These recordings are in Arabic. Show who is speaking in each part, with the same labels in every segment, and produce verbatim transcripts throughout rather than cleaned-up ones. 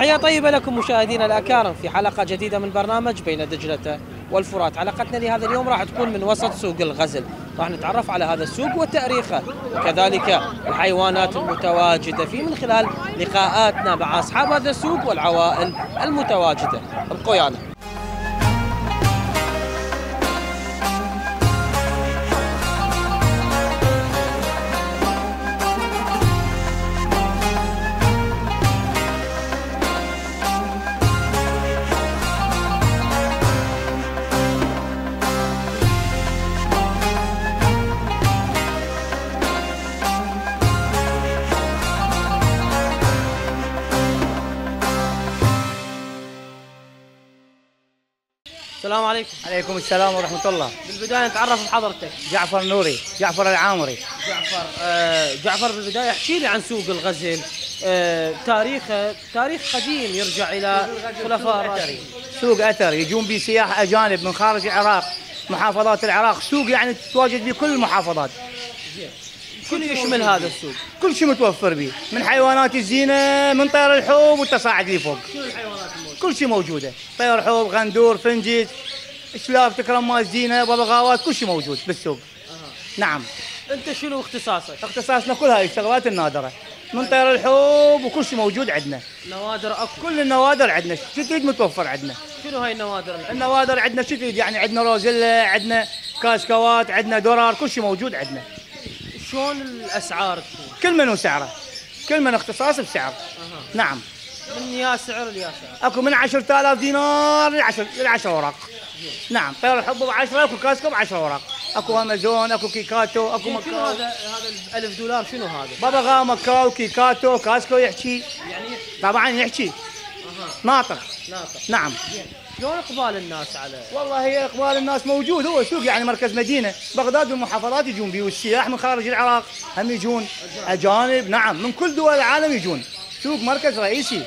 Speaker 1: تحية طيبة لكم مشاهدينا الأكارم في حلقة جديدة من برنامج بين دجلة والفرات. حلقتنا لهذا اليوم راح تكون من وسط سوق الغزل، راح نتعرف على هذا السوق وتاريخه وكذلك الحيوانات المتواجدة فيه من خلال لقاءاتنا مع أصحاب هذا السوق والعوائل المتواجدة. ابقوا ويانا. السلام عليكم.
Speaker 2: عليكم السلام ورحمة الله.
Speaker 1: بالبداية نتعرف بحضرتك.
Speaker 2: جعفر نوري، جعفر العامري.
Speaker 1: جعفر آه جعفر بالبداية احكي لي عن سوق الغزل، آه تاريخه تاريخ قديم يرجع إلى خلفاء الراشدين.
Speaker 2: سوق أثر يجون به سياح أجانب من خارج العراق، محافظات العراق، سوق يعني تتواجد بكل المحافظات.
Speaker 1: شنو يشمل هذا السوق؟
Speaker 2: كل شيء متوفر به، من حيوانات الزينة، من طير الحوب والتصاعد اللي فوق.
Speaker 1: شنو الحيوانات الموجودة؟
Speaker 2: كل شيء موجودة، طير حوب، غندور، فنجد، شلاف، تكرمات، زينة، ببغاوات، كل شيء موجود بالسوق. أه. نعم.
Speaker 1: أنت شنو اختصاصك؟
Speaker 2: اختصاصنا كل هاي الشغلات النادرة، من طير الحوب وكل شيء موجود عندنا.
Speaker 1: نوادر أكو؟
Speaker 2: كل النوادر عندنا، شو تريد متوفر عندنا.
Speaker 1: شنو هاي النوادر؟
Speaker 2: النوادر عندنا شو تريد يعني، عندنا روزيلا، عندنا كاسكوات، عندنا درار، كل شيء موجود عندنا.
Speaker 1: شلون الأسعار تكون؟
Speaker 2: كل من وسعره، كل من اختصاص بسعر.
Speaker 1: أه.
Speaker 2: نعم.
Speaker 1: من يا سعر ليا سعر؟
Speaker 2: اكو من عشرة آلاف دينار للعشر للعشر اوراق. نعم. طير الحب ب عشرة، اكو كاسكو ب عشرة اوراق، اكو امازون، اكو كيكاتو، اكو مكاو.
Speaker 1: شنو هذا هذا ألف دولار شنو هذا؟
Speaker 2: ببغاء، مكاو، كيكاتو، كاسكو يحكي.
Speaker 1: يعني
Speaker 2: طبعا يحكي.
Speaker 1: أها.
Speaker 2: ناطق.
Speaker 1: ناطق.
Speaker 2: نعم.
Speaker 1: شلون اقبال الناس على؟
Speaker 2: والله هي اقبال الناس موجود، هو سوق يعني مركز مدينه، بغداد والمحافظات يجون به، والسياح من خارج العراق هم يجون، اجانب. نعم، من كل دول العالم يجون. سوق مركز رئيسي،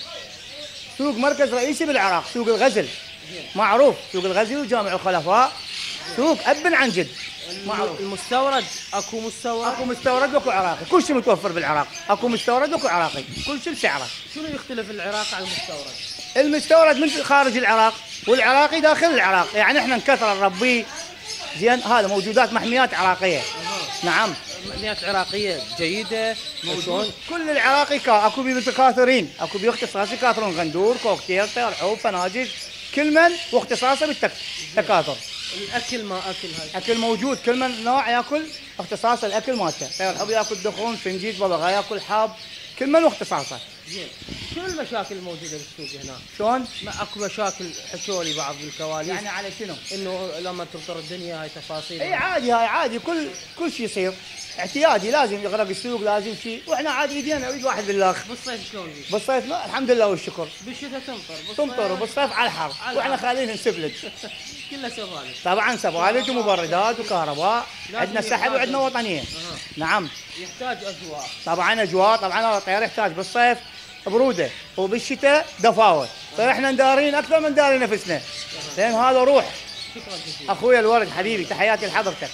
Speaker 2: سوق مركز رئيسي بالعراق، سوق الغزل معروف، سوق الغزل وجامع الخلفاء، سوق ابن عن جد معروف.
Speaker 1: المستورد اكو مستورد؟
Speaker 2: اكو مستورد واكو عراقي، كل شيء متوفر بالعراق، اكو مستورد واكو عراقي، كل شيء بسعره.
Speaker 1: شنو يختلف العراق عن المستورد؟
Speaker 2: المستورد من خارج العراق والعراقي داخل العراق، يعني احنا نكثر نربيه زين، هذا موجودات محميات عراقيه. أه. نعم.
Speaker 1: محميات عراقيه جيده موجود.
Speaker 2: كل العراقي كا اكو بيه متكاثرين، اكو بيه اختصاصي يكاثرون غندور، كوكتيل، طير حوب، فناجل، كل من واختصاصه بالتكاثر.
Speaker 1: الاكل ما اكل هاي؟
Speaker 2: اكل موجود، كل من نوع ياكل اختصاص الاكل مالته، طير الحوب ياكل دخون، فنجيد، ببغاء ياكل حاب، كل من واختصاصه.
Speaker 1: زين. شنو المشاكل الموجوده بالسوق هنا؟
Speaker 2: شلون؟
Speaker 1: ما اكو مشاكل حكوا لي بعض بالكواليس
Speaker 2: يعني على شنو؟
Speaker 1: انه لما تمطر الدنيا هاي تفاصيل.
Speaker 2: اي عادي، هاي عادي، كل كل شيء يصير اعتيادي، لازم يغرق السوق، لازم شيء، واحنا عادي يدينا يريد واحد بالله.
Speaker 1: بالصيف شلون بيك؟
Speaker 2: بالصيف لا الحمد لله والشكر.
Speaker 1: بالشتاء تمطر؟
Speaker 2: تمطر، وبالصيف على الحر، واحنا خاليين نسفلت.
Speaker 1: كلها سوالف.
Speaker 2: طبعا سوالف ومبردات وكهرباء، عندنا سحب وعندنا وطنيه. أه. نعم.
Speaker 1: يحتاج اجواء.
Speaker 2: طبعا اجواء، طبعا الطير يحتاج بالصيف بروده وبالشتاء دفاوه، فاحنا ندارين اكثر من داري نفسنا، لان هذا روح.
Speaker 1: شكرا جزيلا.
Speaker 2: اخوي الورد حبيبي، تحياتي لحضرتك.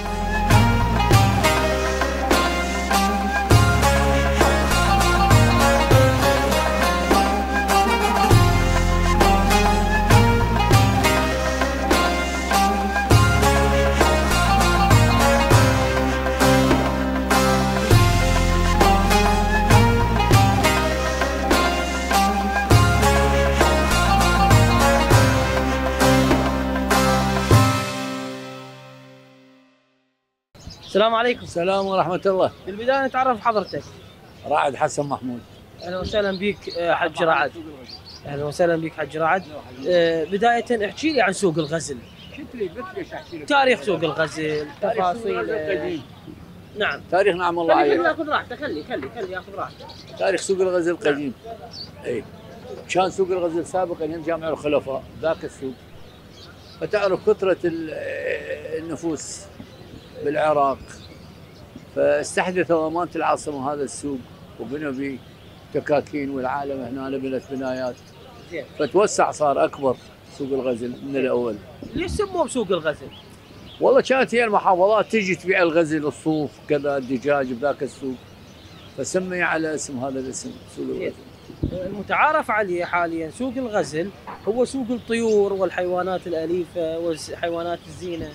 Speaker 1: السلام عليكم.
Speaker 3: السلام ورحمة الله.
Speaker 1: بالبداية نتعرف حضرتك.
Speaker 3: رعد حسن محمود.
Speaker 1: أهلا وسهلا بك حج رعد. أهلا وسهلا بك حج رعد. أه بداية احكي لي عن سوق الغزل. تاريخ سوق الغزل، تفاصيل. أه نعم.
Speaker 3: تاريخ نعم الله
Speaker 1: عليك.
Speaker 3: عليك.
Speaker 1: خلي ياخذ راحته، خلي خلي خلي ياخذ راحته.
Speaker 3: تاريخ سوق الغزل قديم. اي. كان سوق الغزل سابقا يم جامع الخلفاء ذاك السوق. فتعرف كثرة النفوس بالعراق، فاستحدثوا امانه العاصمه هذا السوق وبنوا به تكاكين، والعالم هنا بنت بنايات. زين. فتوسع صار اكبر سوق الغزل من الاول.
Speaker 1: ليش سموه بسوق الغزل؟
Speaker 3: والله كانت هي المحافظات تجي تبيع الغزل، الصوف كذا، الدجاج بذاك السوق، فسمي على اسم هذا الاسم سوق الغزل.
Speaker 1: المتعارف عليه حاليا سوق الغزل هو سوق الطيور والحيوانات الأليفة وحيوانات الزينة.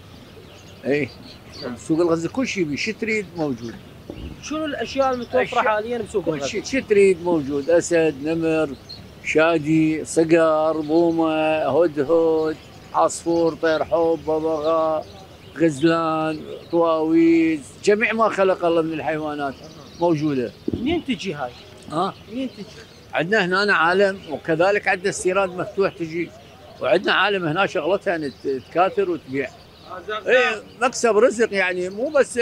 Speaker 3: اي سوق الغزل كل شيء شو تريد موجود.
Speaker 1: شنو الاشياء المتوفره
Speaker 3: أشياء
Speaker 1: حاليا بسوق
Speaker 3: كل
Speaker 1: الغزل؟
Speaker 3: شيء شو تريد موجود، اسد، نمر، شادي، صقر، بومه، هدهد، عصفور، طير حب، ببغاء، غزلان، طواويز، جميع ما خلق الله من الحيوانات موجوده.
Speaker 1: منين تجي هاي؟
Speaker 3: ها
Speaker 1: منين تجي؟
Speaker 3: عندنا هنا عالم، وكذلك عندنا استيراد مفتوح تجي، وعندنا عالم هنا شغلتها ان تكاثر وتبيع. اي مكسب رزق يعني، مو بس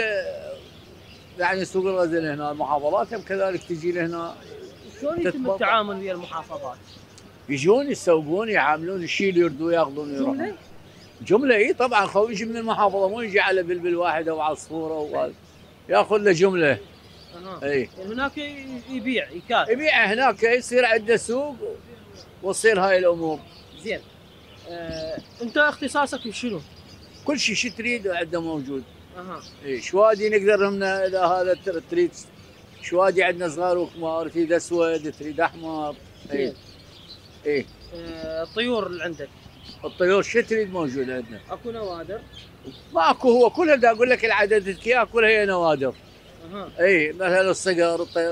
Speaker 3: يعني سوق الغزل هنا، المحافظات هم كذلك تجي لهنا.
Speaker 1: شلون يتم التعامل ويا المحافظات؟
Speaker 3: يجون يسوقون يعاملون الشيء يردوا ياخذون يروحون.
Speaker 1: جمله؟
Speaker 3: جمله اي طبعا، خو يجي من المحافظه، مو يجي على بلبل واحد او عصفوره او ياخذ له جمله.
Speaker 1: اها
Speaker 3: اي
Speaker 1: يعني هناك يبيع يكاثر.
Speaker 3: يبيع هناك، يصير عنده سوق وتصير هاي الامور.
Speaker 1: زين. آه، انت اختصاصك بشنو؟
Speaker 3: كل شيء شو تريد عنده موجود.
Speaker 1: اها
Speaker 3: اي شوادي نقدر هم اذا هذا تريد شوادي عندنا صغار وكبار، تريد اسود تريد احمر. اي اي
Speaker 1: آه، الطيور اللي عندك
Speaker 3: الطيور شو تريد موجود عندنا.
Speaker 1: اكو نوادر؟
Speaker 3: ماكو، هو كلها دا اقول لك العدد اياه كلها هي نوادر.
Speaker 1: اها
Speaker 3: اي مثلا الصقر، الطير،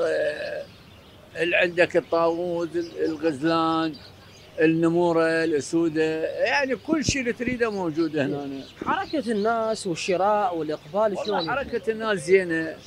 Speaker 3: اللي عندك الطاووس، الغزلان، النموره، الاسوده، يعني كل شيء اللي تريده موجود هنا.
Speaker 1: حركه الناس والشراء والاقبال شلون؟
Speaker 3: والله حركه الناس زينه،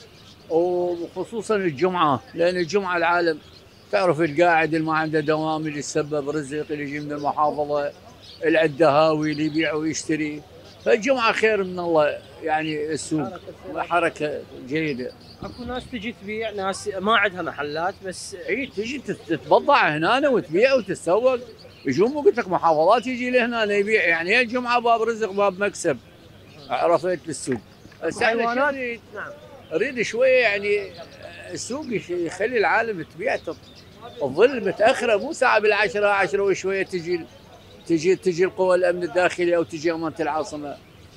Speaker 3: وخصوصا الجمعه، لان الجمعه العالم تعرف القاعد اللي ما عنده دوام، اللي يسبب رزق، اللي يجي من المحافظه، اللي عنده هاوي، اللي يبيع ويشتري، فالجمعه خير من الله يعني. السوق حركه جيده.
Speaker 1: اكو ناس تجي تبيع، ناس ما عندها محلات بس
Speaker 3: اي تجي تتبضع هنا وتبيع وتتسوق. يجون مو قلت لك محافظات يجي لهنا يبيع، يعني هي الجمعه باب رزق باب مكسب. عرفت بالسوق. بس
Speaker 1: حيوانات.
Speaker 3: نريد
Speaker 1: نعم
Speaker 3: نريد شويه يعني السوق يخلي العالم تبيع، تظل متاخره، مو ساعه بالعشره عشرة وشويه تجي تجي تجي القوى الامن الداخلي او تجي امانه العاصمه،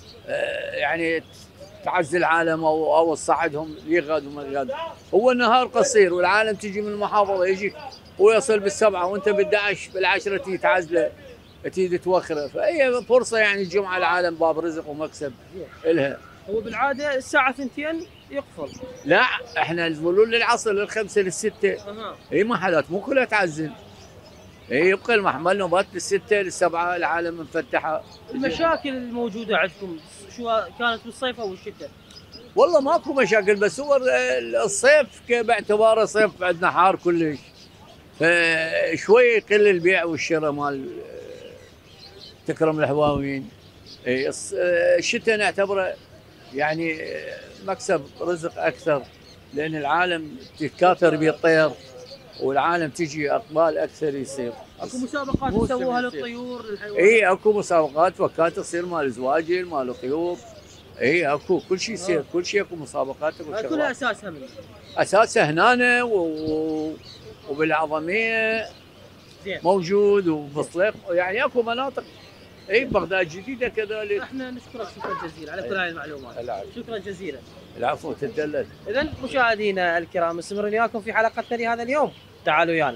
Speaker 3: يعني تعزي العالم او او تصعدهم يغاد وما يغاد. هو النهار قصير والعالم تجي من المحافظه يجي ويصل بالسبعه وانت بالدعش بالعشره تيجي تعزله تيجي توخره، فهي فرصه يعني الجمعه العالم باب رزق ومكسب الها.
Speaker 1: هو بالعاده الساعه اثنتين يقفل.
Speaker 3: لا احنا الظلول للعصر للخمسه للسته.
Speaker 1: اها
Speaker 3: اي محلات مو كلها تعزل. اي يبقى المحمل نوبات للسته للسبعه العالم مفتحه.
Speaker 1: المشاكل الموجوده عندكم شو كانت بالصيف او الشتاء؟
Speaker 3: والله ماكو مشاكل، بس هو الصيف باعتباره صيف عندنا حار كلش، فشوي يقل البيع والشراء مال تكرم الهواوين. الشتاء نعتبره يعني مكسب رزق اكثر، لان العالم تتكاثر بالطير والعالم تجي اقبال اكثر يصير.
Speaker 1: اكو مسابقات تسووها للطيور للحيوانات؟
Speaker 3: اي اكو مسابقات وكات تصير مال زواجل مال الطيور. اي اكو كل شيء يصير، كل شيء اكو مسابقات اكو شغلات.
Speaker 1: كلها اساسها من
Speaker 3: اساسها هنا و... وبالعظميه
Speaker 1: زين
Speaker 3: موجود، وبالصيف يعني اكو مناطق. اي بغداد جديده كذلك.
Speaker 1: احنا نشكرك شكرا جزيلا على كل هاي المعلومات.
Speaker 3: العفو.
Speaker 1: شكرا جزيلا.
Speaker 3: العفو تدلل.
Speaker 1: اذا مشاهدينا الكرام مستمرين وياكم في حلقتنا لهذا اليوم، تعالوا ويانا.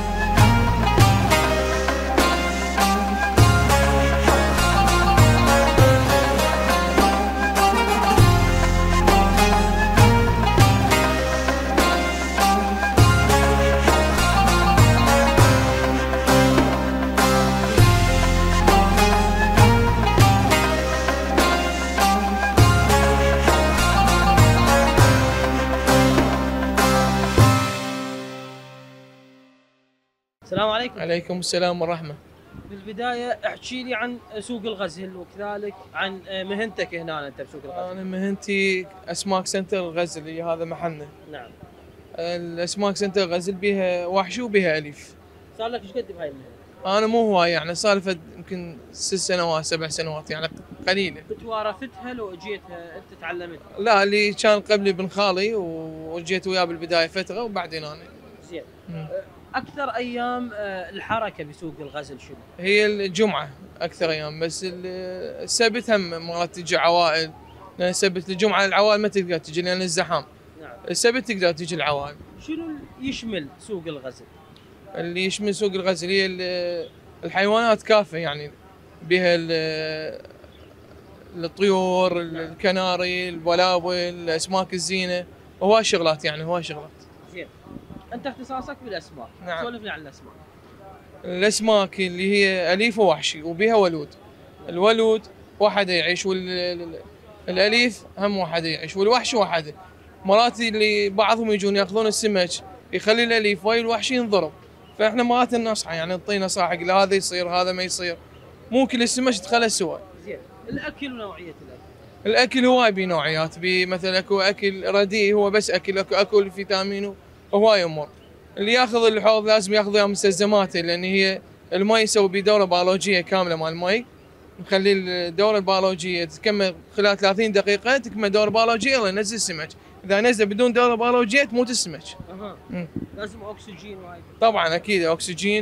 Speaker 1: السلام عليكم.
Speaker 4: عليكم السلام ورحمة.
Speaker 1: بالبداية احكي لي عن سوق الغزل وكذلك عن مهنتك هنا انت بسوق الغزل.
Speaker 4: أنا مهنتي أسماك سنتر الغزل، اللي هذا محلنا.
Speaker 1: نعم.
Speaker 4: الأسماك سنتر الغزل بيها وحش وبيها أليف.
Speaker 1: صار لك ايش قد بهاي المهنة؟
Speaker 4: أنا مو هواي يعني، صار لي فد يمكن ست سنوات سبع سنوات يعني قليلة.
Speaker 1: توارثتها لو اجيتها انت تعلمتها؟
Speaker 4: لا، اللي كان قبلي ابن خالي وجيت وياه بالبداية فترة وبعدين أنا.
Speaker 1: زين. اكثر ايام الحركه بسوق الغزل شنو؟
Speaker 4: هي الجمعه اكثر ايام، بس السبت هم مرات تجي عوائل، لان السبت الجمعه العوائل ما تقدر تجي لان الزحام.
Speaker 1: نعم.
Speaker 4: السبت تقدر تجي العوائل.
Speaker 1: شنو يشمل سوق الغزل؟
Speaker 4: اللي يشمل سوق الغزل هي ال- الحيوانات كافة، يعني بها ال- الطيور، الكناري، البلابل، الاسماك الزينه، هواي شغلات يعني هواي شغلات.
Speaker 1: زين، انت اختصاصك بالاسماك.
Speaker 4: نعم.
Speaker 1: سولف لي عن الاسماك.
Speaker 4: الاسماك اللي هي اليف ووحشي وبها ولود. الولود واحد يعيش، والاليف هم واحد يعيش، والوحش واحد. مرات اللي بعضهم يجون ياخذون السمك يخلي الاليف ويا الوحشي ينضرب، فاحنا مرات ننصحه يعني نعطيه نصائح، لا هذا يصير هذا ما يصير، مو كل السمك تخلى سوا.
Speaker 1: زين، الاكل ونوعيه الاكل.
Speaker 4: الاكل هواي بنوعيات، مثلا اكو اكل رديء هو بس اكل، اكو اكل فيتامين وهواي امور. اللي ياخذ الحوض لازم ياخذ وياه مستلزماته، لان هي المي يسوي بدوره بيولوجيه كامله مال المي، نخلي الدوره البيولوجيه تكمل خلال ثلاثين دقيقه، تكمل دوره بيولوجيه يلا ينزل السمك. اذا نزل بدون دوره بيولوجيه تموت السمك.
Speaker 1: اها.
Speaker 4: مم.
Speaker 1: لازم اكسجين وهاي.
Speaker 4: طبعا اكيد اكسجين،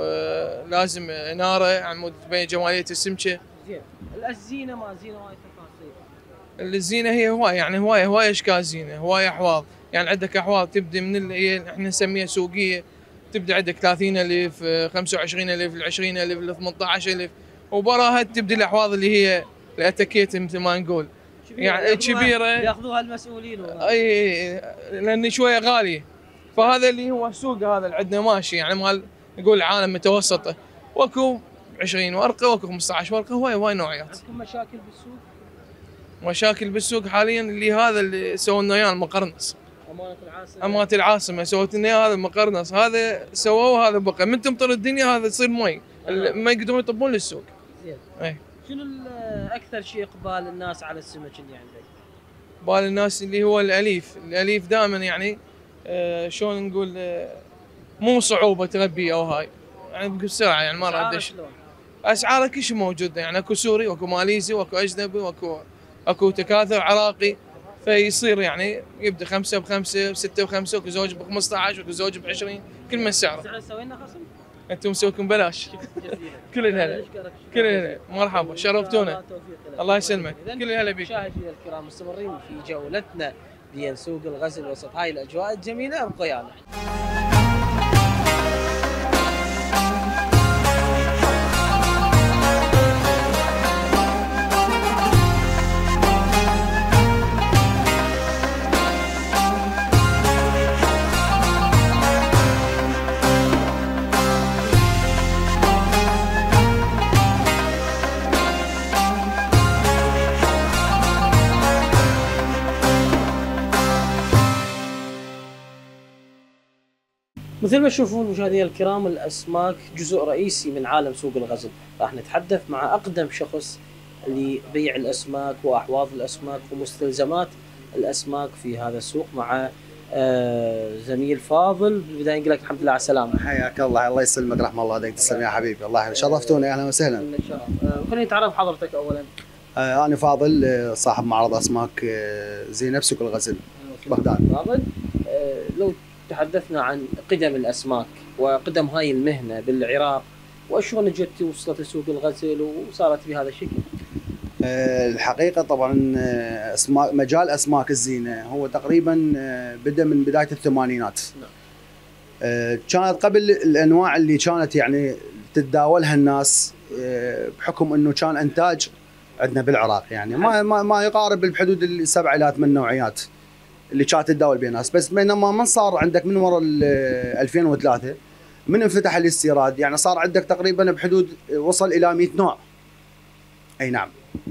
Speaker 4: ولازم ناره عمود تبين جماليه السمكه.
Speaker 1: زين، الزينه ما زينه هاي تفاصيل.
Speaker 4: الزينه هي هواي، يعني هواي هواي اشكال زينه، هواي احواض، يعني عندك احواض تبدا من اللي هي احنا نسميها سوقيه، تبدا عندك ثلاثين ألف، خمسة وعشرين ألف، عشرين ألف، ثمانية عشر ألف، وبراها تبدا الاحواض اللي هي الاتكيت مثل ما نقول، يعني كبيره
Speaker 1: ياخذوها المسؤولين.
Speaker 4: اي لان شويه غاليه. فهذا اللي هو السوق هذا اللي عندنا ماشي، يعني مال نقول عالم متوسطه، واكو عشرين ورقه واكو خمسة عشر ورقه، هواي هواي نوعيات.
Speaker 1: عندكم مشاكل بالسوق؟
Speaker 4: مشاكل بالسوق حاليا اللي هذا اللي سووا اياه المقرنص،
Speaker 1: امانه العاصمه.
Speaker 4: امانه العاصمه سوت لنا اياه هذا المقرنص، هذا سووه هذا بقى من تمطر الدنيا هذا يصير مي، ما يقدرون يطبون للسوق.
Speaker 1: زين.
Speaker 4: اي.
Speaker 1: شنو ال- اكثر شيء اقبال الناس على السمك اللي عندك؟
Speaker 4: بال الناس اللي هو الاليف، الاليف دائما يعني آه شلون نقول آه مو صعوبه تربيه او هاي، يعني بسرعه يعني ما راح ادش. اسعاره كل شيء موجود، يعني اكو سوري واكو ماليزي واكو اجنبي واكو اكو تكاثر عراقي، فيصير يعني يبدا خمسه بخمسه، سته بخمسه، واكو زوج ب خمسة عشر، واكو زوج ب عشرين، كل ما سعره.
Speaker 1: سعر سوينا خصم؟
Speaker 4: انتم مسويكم ببلاش. كل الهلا، كل الهلا، مرحبا، شرفتونا. الله يسلمك، كل الهلا بيك.
Speaker 1: مشاهدينا الكرام مستمرين في جولتنا بين سوق الغزل وسط هاي الاجواء الجميله، ابقوا ويانا. مثل ما تشوفون مشاهدينا الكرام، الاسماك جزء رئيسي من عالم سوق الغزل. راح نتحدث مع اقدم شخص لبيع الاسماك واحواض الاسماك ومستلزمات الاسماك في هذا السوق، مع آه زميل فاضل. بالبدايه نقول لك الحمد لله على السلامه.
Speaker 5: حياك الله، الله يسلمك، رحم الله عليك، تسلم يا حبيبي، الله شرفتونا، اهلا وسهلا.
Speaker 1: لنا الشرف. آه خليني نتعرف حضرتك اولا.
Speaker 5: آه انا فاضل، آه، صاحب معرض اسماك آه، زينب سوق الغزل بغداد.
Speaker 1: فاضل، آه لو تحدثنا عن قدم الاسماك وقدم هاي المهنه بالعراق، وشلون جت وصلت لسوق الغزل وصارت بهذا الشكل.
Speaker 5: آه، الحقيقه طبعا آه، اسماك مجال اسماك الزينه هو تقريبا آه، بدا من بدايه الثمانينات.
Speaker 1: نعم.
Speaker 5: آه، كانت قبل الانواع اللي كانت يعني تتداولها الناس، آه، بحكم انه كان انتاج عندنا بالعراق يعني ما ما, ما يقارب بالحدود السبع الى ثمان نوعيات اللي كانت تتداول بين الناس، بس بينما من صار عندك من وراء ألفين وثلاثة من انفتح الاستيراد، يعني صار عندك تقريبا بحدود وصل الى مئة نوع. اي نعم.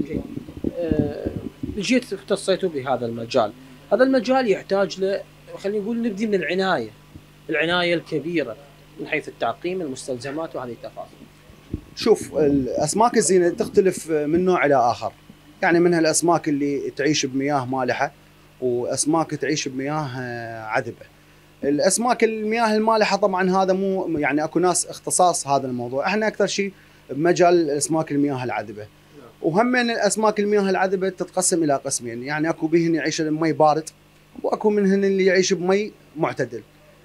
Speaker 1: آه، جيت اختصيتوا بهذا المجال، هذا المجال يحتاج ل خلينا نقول نبدي من العنايه، العنايه الكبيره من حيث التعقيم، المستلزمات وهذه التفاصيل.
Speaker 5: شوف، الاسماك الزينه تختلف من نوع الى اخر، يعني منها الاسماك اللي تعيش بمياه مالحه واسماك تعيش بمياه عذبه. الاسماك المياه المالحه طبعا هذا مو يعني اكو ناس اختصاص هذا الموضوع، احنا اكثر شيء بمجال اسماك المياه العذبه. وهم من الاسماك المياه العذبه تتقسم الى قسمين، يعني اكو بهن يعيش بمي بارد واكو منهن اللي يعيش بمي معتدل.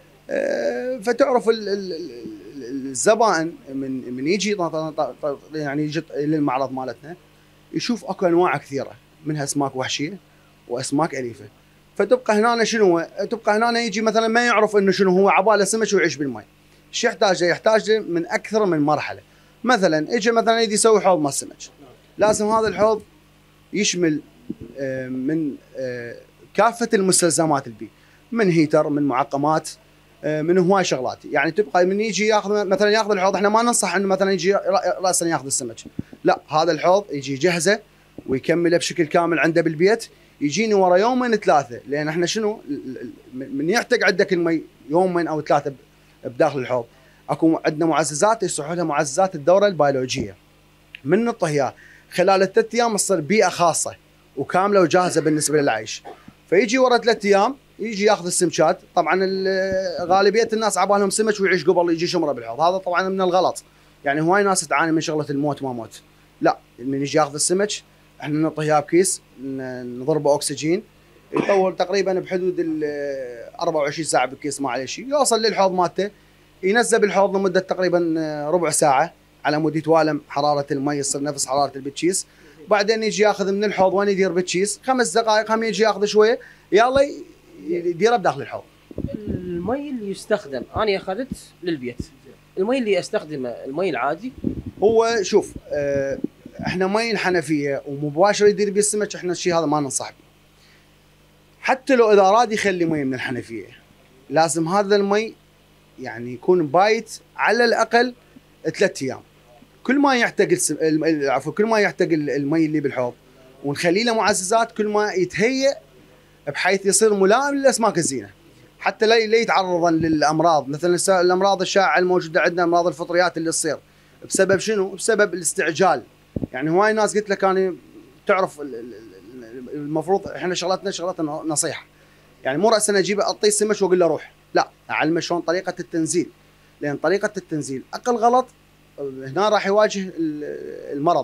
Speaker 5: فتعرف الزبائن من من يجي يعني يجي للمعرض مالتنا يشوف اكو انواع كثيره، منها اسماك وحشيه واسماك اليفه. فتبقى هنا شنو تبقى هنا يجي مثلا ما يعرف انه شنو هو، عباله سمك ويعيش بالماء، شو يحتاج له؟ يحتاج له من اكثر من مرحله. مثلا اجى مثلا يدي يسوي حوض مال سمك، لازم هذا الحوض يشمل آه، من آه، كافه المستلزمات اللي بيه، من هيتر، من معقمات، آه، من هواي شغلات. يعني تبقى من يجي ياخذ مثلا ياخذ الحوض، احنا ما ننصح انه مثلا يجي راسا ياخذ السمك، لا، هذا الحوض يجي يجهزه ويكمله بشكل كامل عنده بالبيت، يجيني ورا يومين ثلاثه، لان احنا شنو من يحتاج عندك المي يومين او ثلاثه بداخل الحوض، اكو عندنا معززات يصحوا لها معززات الدوره البيولوجيه، من الطهيان خلال الثلاث ايام تصير بيئه خاصه وكامله وجاهزه بالنسبه للعيش. فيجي ورا ثلاث ايام يجي ياخذ السمكات. طبعا غالبيه الناس عبالهم سمك ويعيش قبل يجي شمره بالحوض، هذا طبعا من الغلط. يعني هواي ناس تعاني من شغله الموت ما موت، لا، من يجي ياخذ السمك احنا نعطيه اياه بكيس، نضربه اكسجين، يطول تقريبا بحدود ال أربعة وعشرين ساعه بالكيس، ما عليه شيء، يوصل للحوض مالته، ينزل بالحوض لمده تقريبا ربع ساعه على مود يتوالم حراره المي يصير نفس حراره البتشيس. بعدين يجي ياخذ من الحوض وين يدير بتشيس، خمس دقائق هم يجي ياخذ شويه يلا يديره بداخل الحوض.
Speaker 1: المي اللي يستخدم انا اخذت للبيت، المي اللي استخدمه المي العادي.
Speaker 5: هو شوف اه احنا مي الحنفيه ومباشر يدير بيه السمك، احنا الشيء هذا ما ننصح به. حتى لو اذا اراد يخلي مي من الحنفيه، لازم هذا المي يعني يكون بايت على الاقل ثلاث ايام. كل ما يحتاج السم... عفوا كل ما يحتاج المي اللي بالحوض ونخلي له معززات، كل ما يتهيأ بحيث يصير ملائم للاسماك الزينه، حتى لا لا يتعرضا للامراض، مثلا الامراض الشائعه الموجوده عندنا، امراض الفطريات اللي تصير بسبب شنو؟ بسبب الاستعجال. يعني هواي ناس قلت لك انا تعرف المفروض احنا شغلتنا شغلتنا نصيحه، يعني مو راسا اجيب اعطيه السمك واقول له روح، لا، اعلمه شلون طريقه التنزيل، لان طريقه التنزيل اقل غلط هنا راح يواجه المرض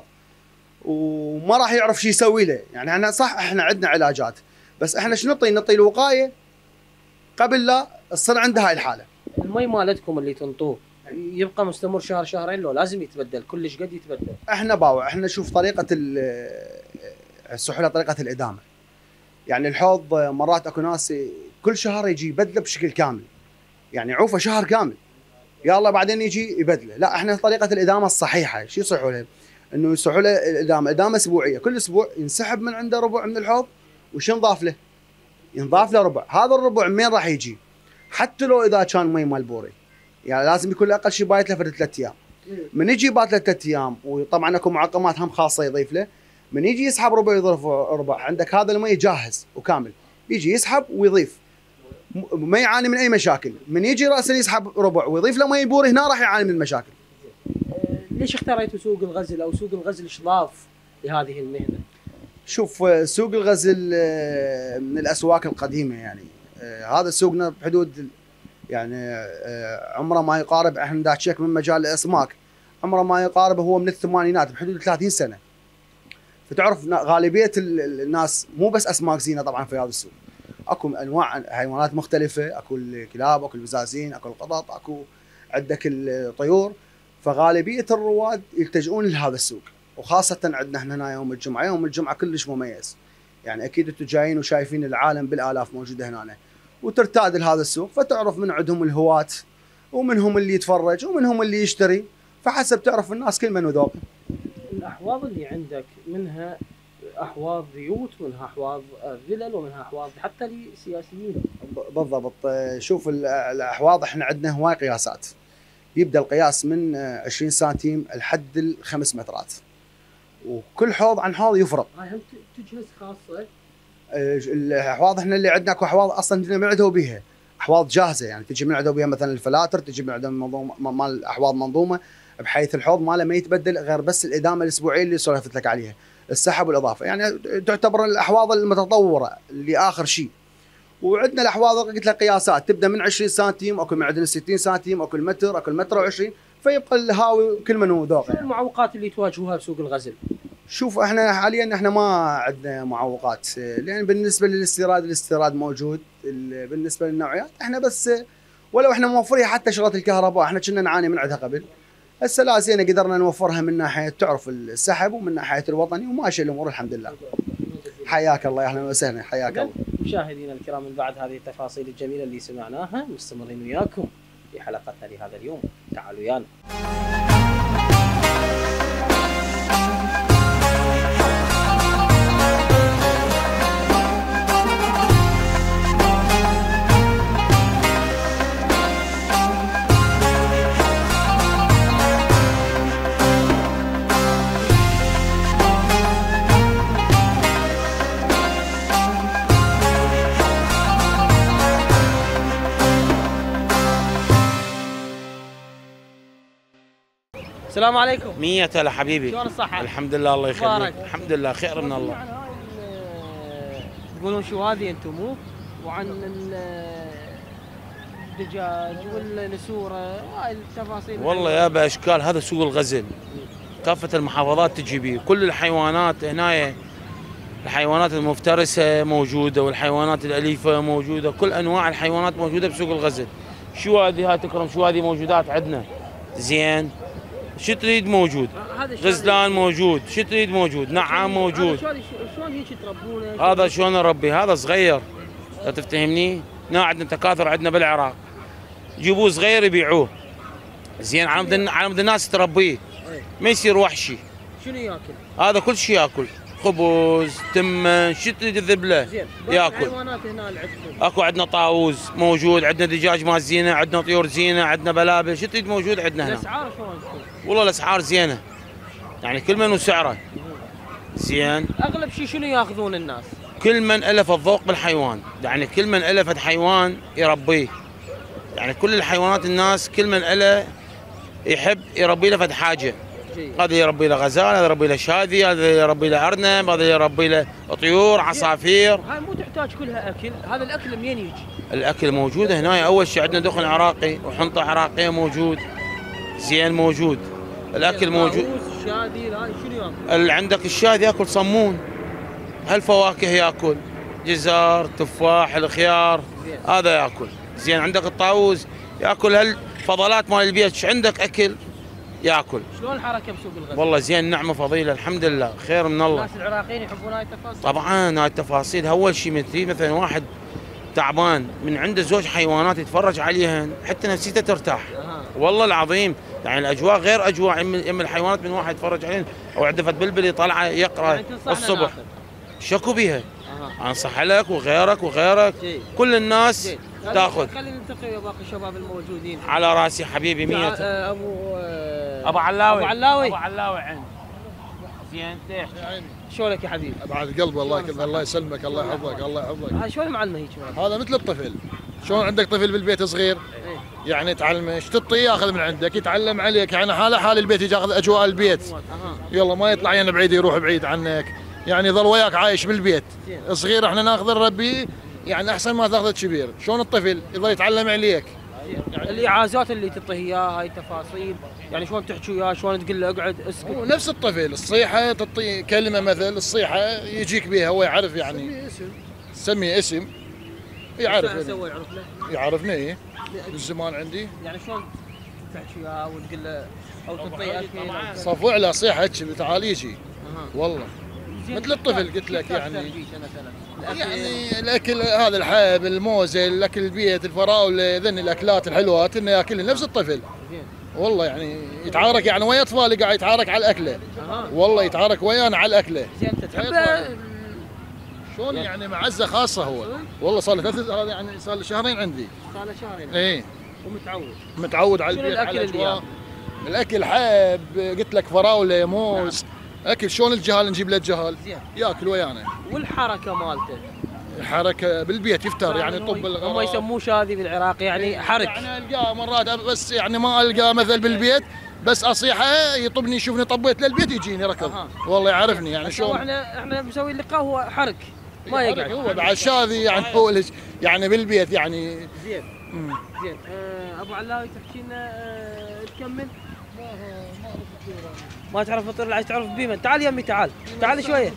Speaker 5: وما راح يعرف شو يسوي له. يعني احنا صح احنا عندنا علاجات، بس احنا شو نعطي؟ نعطي الوقايه قبل لا تصير عنده هاي الحاله.
Speaker 1: المي مالتكم اللي تنطوه يبقى مستمر شهر شهرين، لو لازم يتبدل كلش قد يتبدل؟
Speaker 5: احنا باوع احنا نشوف طريقه السحوله، طريقه الادامه. يعني الحوض مرات اكو ناس كل شهر يجي يبدله بشكل كامل، يعني عوفه شهر كامل يلا بعدين يجي يبدله، لا، احنا طريقه الادامه الصحيحه شو يصحوا له؟ انه يصحوا له الادامه، ادامه اسبوعيه، كل اسبوع ينسحب من عنده ربع من الحوض، وش ينضاف له؟ ينضاف له ربع، هذا الربع من راح يجي؟ حتى لو اذا كان مي مال بوري، يعني لازم يكون اقل شيء بايت له فرد ثلاث ايام. من يجي بات له ثلاث ايام، وطبعا اكو معقمات هم خاصه يضيف له، من يجي يسحب ربع يضيف ربع، عندك هذا المي جاهز وكامل، يجي يسحب ويضيف، ما يعاني من اي مشاكل. من يجي راسا يسحب ربع ويضيف له مي بوري، هنا راح يعاني من المشاكل.
Speaker 1: ليش اختاريتوا سوق الغزل، او سوق الغزل ايش ضاف لهذه المهنه؟
Speaker 5: شوف سوق الغزل من الاسواق القديمه، يعني هذا سوقنا بحدود يعني عمره ما يقارب، احنا داشيك من مجال الاسماك عمره ما يقارب، هو من الثمانينات بحدود ثلاثين سنه. فتعرف غالبيه الناس مو بس اسماك زينه طبعا في هذا السوق، اكو انواع حيوانات مختلفه، اكو الكلاب، اكو البزازين، اكو القطط، اكو عندك الطيور. فغالبيه الرواد يلتجؤون لهذا السوق، وخاصه عندنا احنا هنا يوم الجمعه، يوم الجمعه كلش مميز. يعني اكيد انتم جايين وشايفين العالم بالالاف موجوده هنا، وترتاد لهذا السوق، فتعرف من عندهم الهواة ومنهم اللي يتفرج ومنهم اللي يشتري، فحسب تعرف الناس كل من وذوق.
Speaker 1: الاحواض اللي عندك منها احواض بيوت، منها احواض فلل، ومنها احواض حتى لسياسيين.
Speaker 5: بالضبط. شوف الاحواض احنا عندنا هواي قياسات، يبدا القياس من عشرين سنتيم لحد الخمس مترات، وكل حوض عن حوض يفرق.
Speaker 1: هاي هم تجهز خاصه؟
Speaker 5: الاحواض احنا اللي عندنا اكو احواض اصلا جينا بنعدوا بيها، احواض جاهزه، يعني تجي بنعدوا بيها مثلا الفلاتر، تجي بنعدوا منظومه مال احواض منظومه، بحيث الحوض ماله ما يتبدل غير بس الادامه الاسبوعيه اللي سولفت لك عليها، السحب والاضافه، يعني تعتبر الاحواض المتطوره اللي اخر شيء. وعندنا الاحواض قلت لك قياسات تبدا من عشرين سنتيم، اكو من عندنا ستين سنتيم، اكو المتر، اكو المتر وعشرين، فيبقى الهاوي كل من هو ذوق.
Speaker 1: شو المعوقات اللي تواجهوها بسوق الغزل؟
Speaker 5: شوف احنا حاليا احنا ما عندنا معوقات، لان بالنسبه للاستيراد الاستيراد موجود، بالنسبه للنوعيات احنا بس ولو احنا موفرين حتى شغلات الكهرباء احنا كنا نعاني من عندها قبل، هسه لا زين قدرنا نوفرها من ناحيه تعرف السحب ومن ناحيه الوطني، وماشي الامور الحمد لله. حياك الله، اهلا وسهلا، حياك الله.
Speaker 1: مشاهدينا الكرام، من بعد هذه التفاصيل الجميله اللي سمعناها مستمرين وياكم في حلقتنا لهذا اليوم. تعالوا يانا. السلام عليكم.
Speaker 6: مية هلا حبيبي.
Speaker 1: شلون الصحة؟
Speaker 6: الحمد لله الله يخليك.
Speaker 1: مبارك.
Speaker 6: الحمد لله خير من الله.
Speaker 1: عن هاي ال- تقولون شو هذه انتم مو؟ وعن ال- الدجاج والنسورة هاي التفاصيل.
Speaker 6: والله يابا اشكال، هذا سوق الغزل كافة المحافظات تجي بيه، كل الحيوانات هنا، الحيوانات المفترسة موجودة والحيوانات الأليفة موجودة، كل أنواع الحيوانات موجودة بسوق الغزل. شو هذه هاي تكرم، شو هذه موجودات عندنا زين، شو تريد موجود، غزلان موجود، شو تريد موجود، نعام موجود.
Speaker 1: شلون هيك تربونه؟
Speaker 6: هذا شلون نربي، هذا صغير لا تفتهمني، هنا عندنا تكاثر عندنا بالعراق، يجيبوه صغير يبيعوه زين، على مود على مود الناس تربيه ما يصير وحشي.
Speaker 1: شنو ياكل؟
Speaker 6: هذا كل شيء ياكل، خبز، تمن، شو تريد الذبله
Speaker 1: زين
Speaker 6: ياكل.
Speaker 1: الحيوانات هنا اللي عندكم
Speaker 6: اكو عندنا طاووس موجود، عندنا دجاج مال زينه، عندنا طيور زينه، عندنا بلابل، شو تريد موجود عندنا هنا.
Speaker 1: الاسعار شلون تكون؟
Speaker 6: والله الاسعار زينه، يعني كل من وسعره زين.
Speaker 1: اغلب شيء شنو ياخذون الناس؟
Speaker 6: كل من الف الذوق بالحيوان، يعني كل من الف حيوان يربيه، يعني كل الحيوانات الناس كل من اله يحب يربي له فد حاجه. هذا يربي له غزال، هذا يربي له شاذي، هذا يربي له ارنب، هذا يربي له طيور، عصافير.
Speaker 1: هاي مو تحتاج كلها اكل، هذا الاكل منين يجي؟
Speaker 6: الاكل موجود هنا، اول شيء عندنا دخن عراقي وحنطه عراقيه موجود زين موجود، الاكل موجود.
Speaker 1: الشاذي هاي شنو ياكل؟
Speaker 6: اللي عندك الشاذي ياكل صمون، هالفواكه ياكل، جزر، تفاح، الخيار، هذا ياكل زين. عندك الطاووس ياكل هالفضلات مال البيت، ايش عندك اكل ياكل.
Speaker 1: شلون الحركه بسوق الغزل؟
Speaker 6: والله زين، نعمه فضيله الحمد لله، خير من الله.
Speaker 1: الناس العراقيين يحبون هاي التفاصيل؟
Speaker 6: طبعا هاي التفاصيل، اول شيء مثل مثلا واحد تعبان من عنده زوج حيوانات يتفرج عليهن حتى نفسيته ترتاح.
Speaker 1: أه.
Speaker 6: والله العظيم، يعني الاجواء غير اجواء ام الحيوانات، من واحد يتفرج عليهن او عنده فد بلبل يطلع يقرا
Speaker 1: يعني
Speaker 6: الصبح. شكو بيها.
Speaker 1: أه.
Speaker 6: انصح لك وغيرك وغيرك
Speaker 1: جي.
Speaker 6: كل الناس
Speaker 1: جي.
Speaker 6: تاخذ.
Speaker 1: خلينا نلتقي ويا باقي الشباب الموجودين.
Speaker 6: على راسي حبيبي. مية.
Speaker 1: آه، ابو آه،
Speaker 6: ابو علاوي.
Speaker 1: ابو علاوي.
Speaker 6: ابو علاوي عند زين.
Speaker 1: شلونك يا حبيبي؟
Speaker 7: بعد قلبي الله يكرمك، الله يسلمك، الله يحفظك، الله يحفظك.
Speaker 1: هاي شلون معلمه هيك؟
Speaker 7: هذا مثل الطفل، شلون عندك طفل بالبيت صغير
Speaker 1: إيه.
Speaker 7: يعني تعلمه، ايش تعطيه ياخذ من عندك، يتعلم عليك، يعني حاله حال البيت، يجي ياخذ اجواء البيت.
Speaker 1: أها.
Speaker 7: يلا ما يطلع يعني بعيد، يروح بعيد عنك، يعني يظل وياك عايش بالبيت.
Speaker 1: زين.
Speaker 7: صغير احنا ناخذ نربيه يعني احسن ما تاخذ كبير، شلون الطفل يظل يتعلم عليك.
Speaker 1: يعني الاعازات اللي تعطيه اياها هاي تفاصيل، يعني شلون تحكي وياه، شلون تقول له اقعد اسكت.
Speaker 7: هو نفس الطفل، الصيحه تعطيه كلمه مثل الصيحه يجيك بها، هو يعرف يعني سميه اسم يعرف
Speaker 1: شو اسوي يعرف له؟
Speaker 7: يعرفني ايه بالزمان عندي.
Speaker 1: يعني شلون تحكي وياه وتقول له او تعطيه اكل أو
Speaker 7: صفوع له صيحه هيك تعال يجي.
Speaker 1: أها.
Speaker 7: والله
Speaker 1: زين،
Speaker 7: مثل الطفل
Speaker 1: شو
Speaker 7: قلت لك
Speaker 1: تحتاج
Speaker 7: يعني.
Speaker 1: تربيته مثلا؟ الأكل-
Speaker 7: يعني الاكل هذا الحب، الموزه، الاكل البيت، الفراوله، ذن الاكلات الحلوات انه ياكل نفس الطفل.
Speaker 1: زين.
Speaker 7: والله يعني يتعارك يعني ويا اطفالي، قاعد يتعارك على الاكله.
Speaker 1: أها.
Speaker 7: والله يتعارك ويانا على الاكله.
Speaker 1: زين انت تحبه؟
Speaker 7: أطفال. شلون يعني معزه خاصه هو. والله صار له ثلاث هذا يعني صار له شهرين عندي.
Speaker 1: صار له شهرين
Speaker 7: ايه
Speaker 1: ومتعود.
Speaker 7: متعود على
Speaker 1: شنو
Speaker 7: البيت،
Speaker 1: الأكل
Speaker 7: على
Speaker 1: اللي
Speaker 7: الأجواء. الاكل حب، قلت لك فراوله، موز. نعم. اكل شلون الجهال نجيب له الجهال
Speaker 1: زين.
Speaker 7: ياكل ويانا.
Speaker 1: والحركه مالته
Speaker 7: حركه بالبيت يفتر يعني طب
Speaker 1: هم يسموه شاذي بالعراق يعني حرك.
Speaker 7: يعني القاه مرات بس يعني ما القاه مثل بالبيت، بس اصيحه يطبني يشوفني طبيت للبيت يجيني ركض.
Speaker 1: أها.
Speaker 7: والله يعرفني يعني
Speaker 1: شلون
Speaker 7: شلون.
Speaker 1: احنا احنا مسوي اللقاء هو حرك ما
Speaker 7: يحرك
Speaker 1: يقعد.
Speaker 7: هو بعد شاذي يعني هو ليش- يعني بالبيت يعني.
Speaker 1: زين. زين آه ابو علاوي تحكي لنا آه تكمل. ما تعرف الفطور اللي عايز تعرف بيمن. تعال يمي تعال تعال شويه.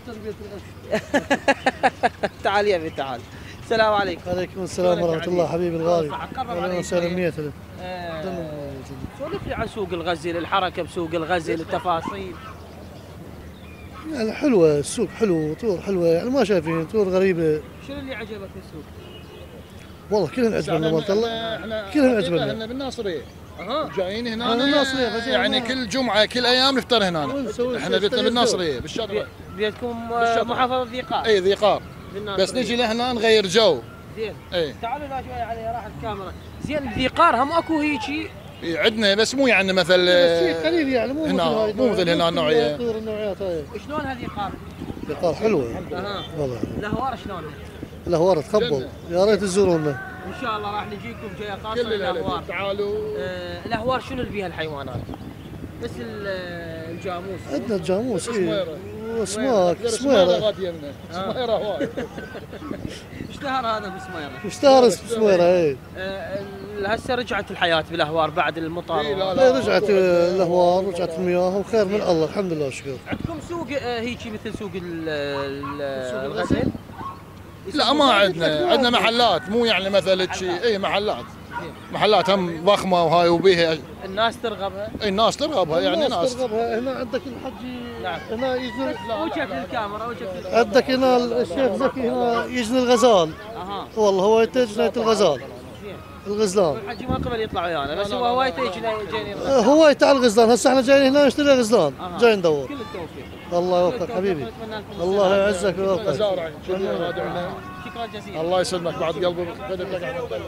Speaker 1: تعال يمي تعال. السلام عليكم.
Speaker 8: عليكم السلام ورحمة الله حبيبي الغالي.
Speaker 1: قرب
Speaker 8: أهلا
Speaker 1: علي
Speaker 8: وسهلا
Speaker 1: شوية.
Speaker 8: مية.
Speaker 1: آه، سولف لي عن سوق الغزل، الحركه بسوق الغزل، التفاصيل.
Speaker 8: يعني حلوة السوق، حلو، طور حلوة، يعني ما شايفين طور غريبة.
Speaker 1: شنو اللي عجبك في السوق؟
Speaker 8: والله كلهم عجبنا ما الله. كلهم عجبنا.
Speaker 7: احنا بالناصريه.
Speaker 1: اها
Speaker 7: جايين هنا
Speaker 8: أنا بالناصرية،
Speaker 7: يعني كل جمعه كل ايام نفطر هنا. احنا بيتنا بالناصريه بالشرق.
Speaker 1: بيتكم آه، محافظه ذي قار.
Speaker 7: اي ذي قار.
Speaker 1: بالناصرية.
Speaker 7: بس نجي لهنا نغير جو.
Speaker 1: زين.
Speaker 7: اي
Speaker 1: تعالوا لا شوي على راح الكاميرا. زين ذي قار هم اكو هيجي.
Speaker 7: إيه عندنا بس مو يعني مثل
Speaker 8: بس قليل يعني مو مثل
Speaker 7: هنا
Speaker 8: هاي
Speaker 7: مو مثل هنا النوعيه.
Speaker 8: النوعيات هاي.
Speaker 1: شلون هذه قار؟
Speaker 8: لقار حلوه
Speaker 1: اها
Speaker 8: والله.
Speaker 1: الاهوار شلون؟
Speaker 8: الاهوار تخبل يا ريت تزورونا.
Speaker 1: ان شاء الله راح نجيكم جايه خاصه
Speaker 7: كل
Speaker 1: الاهوار.
Speaker 7: تعالوا.
Speaker 1: آه الاهوار شنو اللي بيها الحيوانات؟ بس ال- الجاموس.
Speaker 8: عندنا الجاموس
Speaker 7: سميرة.
Speaker 8: واسماك
Speaker 7: سميره
Speaker 8: سميره.
Speaker 7: غادي يمنا سميره هواي.
Speaker 1: اشتهر هذا بسميره.
Speaker 8: اشتهر سميره اي.
Speaker 1: آه، هسه رجعت الحياه بالاهوار بعد المطر.
Speaker 7: إيه، لا،
Speaker 8: لا رجعت الاهوار رجعت المياه وخير من الله الحمد لله والشكر.
Speaker 1: عندكم سوق آه، هيجي مثل سوق ال- ال- الغزل؟
Speaker 7: لا ما عندنا عندنا محلات مو يعني مثل شيء اي محلات محلات هم ضخمه وهاي وبيها
Speaker 1: الناس ترغبها.
Speaker 7: اي الناس ترغبها يعني
Speaker 8: الناس
Speaker 7: ناس
Speaker 8: ترغبها. هنا عندك الحجي
Speaker 1: نعم.
Speaker 8: هنا يجني
Speaker 1: وجهك للكاميرا وجهك للكاميرا.
Speaker 8: عندك هنا الشيخ زكي هنا يجني الغزال.
Speaker 1: اها
Speaker 8: والله هو جنية الغزال
Speaker 1: زين.
Speaker 8: الغزلان.
Speaker 1: الحجي ما قبل يطلع ويانا بس هو هوايته يجينا جايين
Speaker 8: آه، هو تاع الغزلان هسه احنا جايين هنا نشتري غزلان
Speaker 1: أها.
Speaker 8: جاي ندور.
Speaker 1: كل التوفيق.
Speaker 8: الله يوفقك حبيبي.
Speaker 1: نتمنى لكم
Speaker 8: الله
Speaker 1: السلامة.
Speaker 8: يعزك ويوفقك.
Speaker 7: مزارع شكرا رادعنا.
Speaker 1: شكرا جزيلا.
Speaker 7: الله يسلمك بعد قلبي خدمتك على الطيب.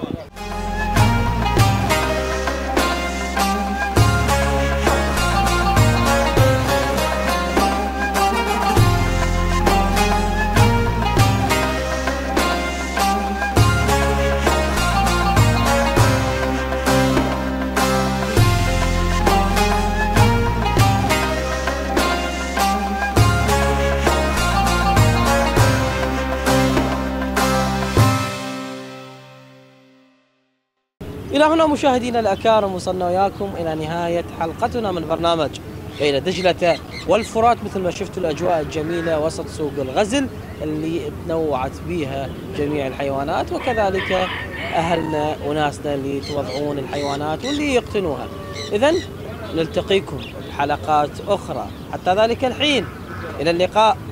Speaker 1: إلى هنا مشاهدينا الأكارم وصلنا وياكم إلى نهاية حلقتنا من برنامج بين دجلة والفرات. مثل ما شفتوا الأجواء الجميلة وسط سوق الغزل اللي تنوعت بها جميع الحيوانات وكذلك أهلنا وناسنا اللي يتوضعون الحيوانات واللي يقتنوها. إذن نلتقيكم بحلقات أخرى حتى ذلك الحين إلى اللقاء.